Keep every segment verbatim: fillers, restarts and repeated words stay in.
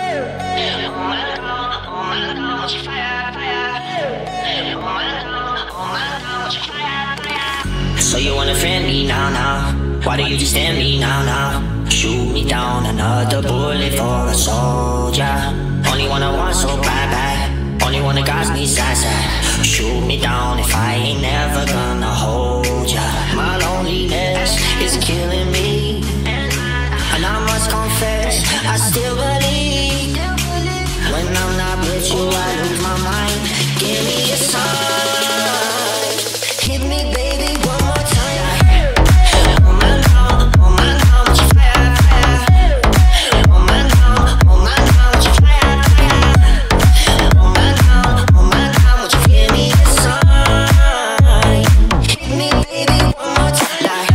So you wanna friend me now, now? Why do you just stand me now, now? Shoot me down, another bullet for a soldier. Only one I want so bad, bad. Only one that got me sad, sad. Shoot me down if I ain't never gonna hold ya. My loneliness is killing me, and I must confess, I still believe. When I'm not with you, I lose my mind. Give me a sign. Hit me, baby, one more time. Oh my God, oh my God, what you fire, fire. Oh my God, oh my God, what you fire, fire. Oh my God, oh my God, what you give me a sign. Hit me, baby, one more time. Like,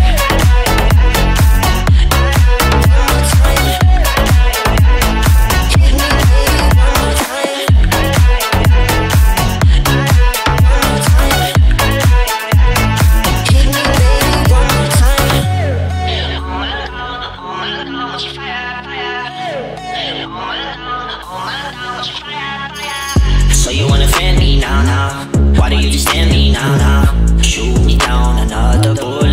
one more time. Hit me, baby, one more time. So you wanna fan me now, now? Why do you just stand me now, now? Shoot me down, another bullet